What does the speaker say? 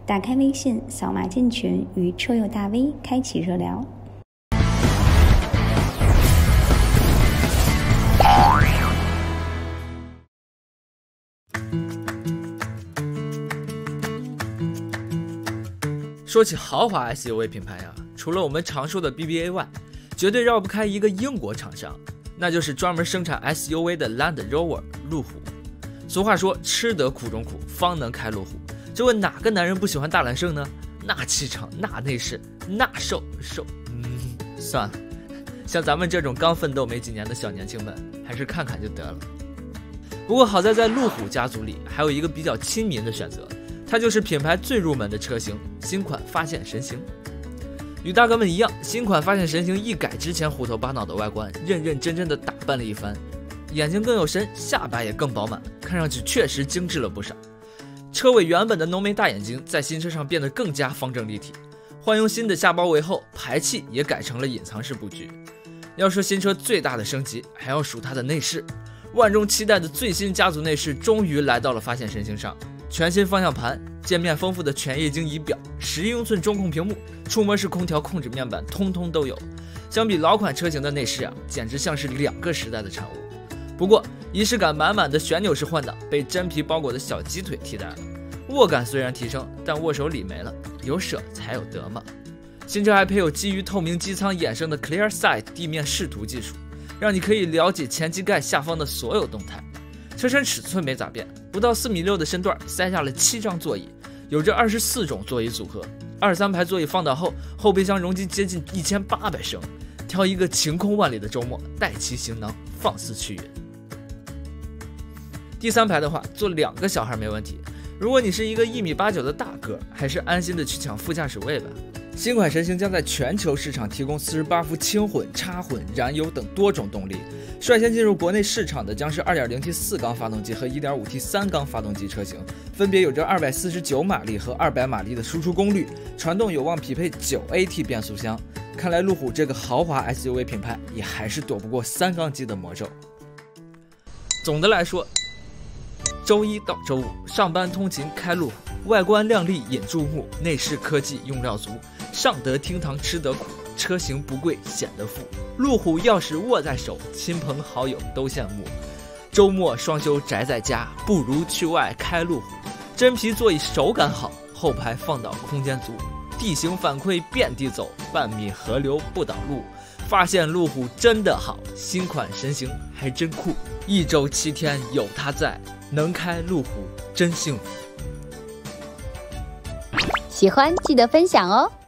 打开微信，扫码进群，与车友大 V 开启热聊。 说起豪华 SUV 品牌啊，除了我们常说的 BBA 外，绝对绕不开一个英国厂商，那就是专门生产 SUV 的 Land Rover 路虎。俗话说，吃得苦中苦，方能开路虎。这问哪个男人不喜欢大揽胜呢？那气场，那内饰，那瘦，算了，像咱们这种刚奋斗没几年的小年轻们，还是看看就得了。不过好在在路虎家族里，还有一个比较亲民的选择，它就是品牌最入门的车型新款发现神行。与大哥们一样，新款发现神行一改之前虎头巴脑的外观，认认真真的打扮了一番，眼睛更有神，下巴也更饱满，看上去确实精致了不少。车尾原本的浓眉大眼睛在新车上变得更加方正立体，换用新的下包围后，排气也改成了隐藏式布局。要说新车最大的升级，还要数它的内饰。万众期待的最新家族内饰终于来到了发现神行上，全新方向盘，界面丰富的全液晶仪表，11英寸中控屏幕，触摸式空调控制面板通通都有。相比老款车型的内饰啊，简直像是两个时代的产物。不过仪式感满满的旋钮式换挡被真皮包裹的小鸡腿替代了，握感虽然提升，但握手礼没了，有舍才有得嘛。新车还配有基于透明机舱衍生的 Clear Sight 地面视图技术，让你可以了解前机盖下方的所有动态。车身尺寸没咋变，不到4.6米的身段塞下了7张座椅，有着24种座椅组合，23排座椅放倒后，后备箱容积接近1800升，挑一个晴空万里的周末，带齐行囊，放肆去远。第3排的话，坐2个小孩没问题。如果你是一个1.89米的大个，还是安心的去抢副驾驶位吧。新款神行将在全球市场提供48伏轻混、插混、燃油等多种动力。率先进入国内市场的将是 2.0T 4缸发动机和 1.5T 3缸发动机车型，分别有着249马力和200马力的输出功率，传动有望匹配 9AT 变速箱。看来路虎这个豪华 SUV 品牌也还是躲不过3缸机的魔咒。总的来说，周一到周五上班通勤开路虎，外观亮丽引注目，内饰科技用料足，上得厅堂吃得苦，车型不贵显得富。路虎钥匙握在手，亲朋好友都羡慕。周末双休宅在家，不如去外开路虎。真皮座椅手感好，后排放倒空间足，地形反馈遍地走，半米河流不挡路。发现路虎真的好，新款神行还真酷。1周7天有它在，能开路虎真幸福。 喜欢记得分享哦。